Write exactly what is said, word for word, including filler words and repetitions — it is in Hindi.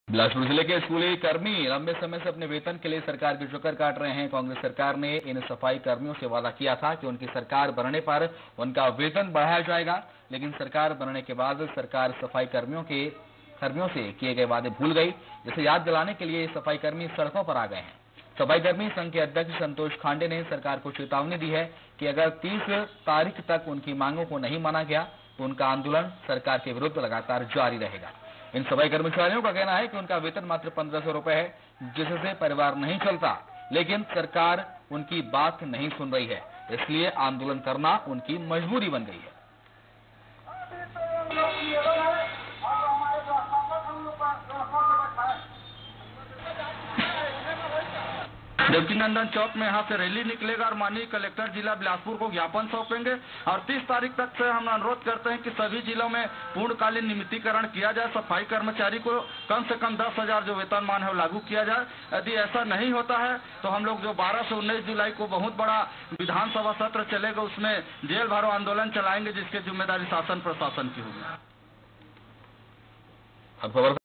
बिलासपुर जिले के स्कूली कर्मी लंबे समय से अपने वेतन के लिए सरकार की चक्कर काट रहे हैं। कांग्रेस सरकार ने इन सफाई कर्मियों से वादा किया था कि उनकी सरकार बनने पर उनका वेतन बढ़ाया जाएगा, लेकिन सरकार बनने के बाद सरकार सफाई कर्मियों के कर्मियों से किए गए वादे भूल गई, जिसे याद दिलाने के लिए सफाई कर्मी सड़कों पर आ गए हैं। सफाई कर्मी संघ के अध्यक्ष संतोष खांडे ने सरकार को चेतावनी दी है कि अगर तीस तारीख तक उनकी मांगों को नहीं माना गया तो उनका आंदोलन सरकार के विरुद्ध लगातार जारी रहेगा। इन सफाई कर्मचारियों का कहना है कि उनका वेतन मात्र पंद्रह सौ रुपए है, जिससे परिवार नहीं चलता, लेकिन सरकार उनकी बात नहीं सुन रही है, इसलिए आंदोलन करना उनकी मजबूरी बन गई है। देवकीनंदन चौक में यहाँ से रैली निकलेगा और माननीय कलेक्टर जिला बिलासपुर को ज्ञापन सौंपेंगे और तीस तारीख तक से हम अनुरोध करते हैं कि सभी जिलों में पूर्णकालीन नियमितीकरण किया जाए। सफाई कर्मचारी को कम से कम दस हजार जो वेतनमान है वो लागू किया जाए। यदि ऐसा नहीं होता है तो हम लोग जो बारह से उन्नीस जुलाई को बहुत बड़ा विधानसभा सत्र चलेगा, उसमें जेल भरो आंदोलन चलाएंगे, जिसकी जिम्मेदारी शासन प्रशासन की होगी।